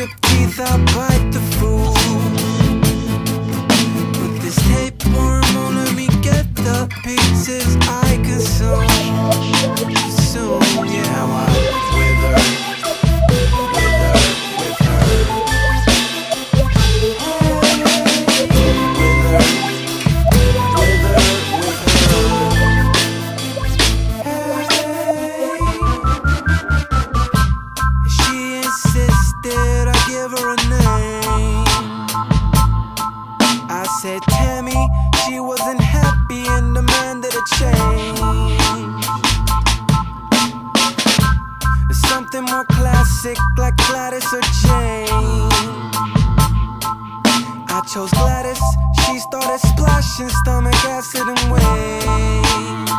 sharp teeth, I bite the food. Put this tapeworm on, let me get the pieces I consume. Yeah, now I wither with her. She insisted I give her a name. I said Tammy, she wasn't happy and demanded a change. Something more classic like Gladys or Jane. I chose Gladys, she started splashing stomach acid and waves.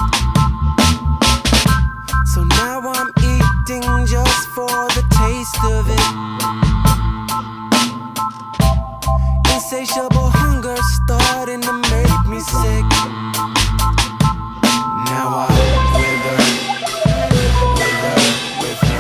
So now I'm eating just for the taste of it. Insatiable hunger starting to make me sick. Now I wither with her.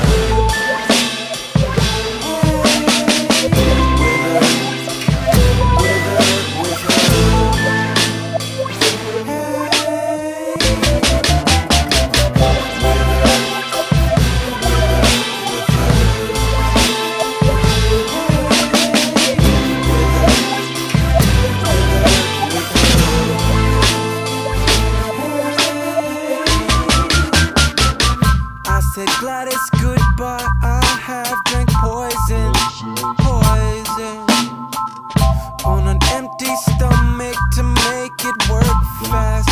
Said Gladys, goodbye, I have drank poison, poison on an empty stomach to make it work fast.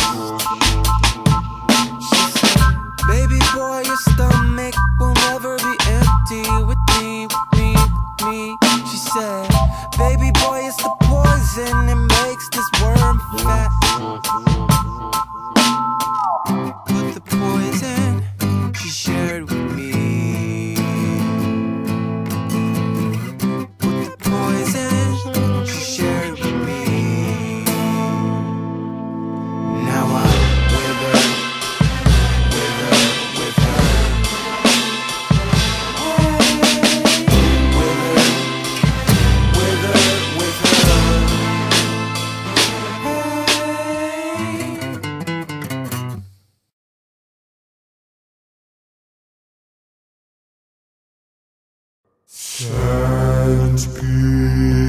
She said, baby boy, your stomach will never be empty with me, with me, with me. She said, baby boy, it's the poison, it makes this worm fat. Put the poison she shared with me. Put the poison she shared with me. Now I wither with her. Wither with her. Sand people.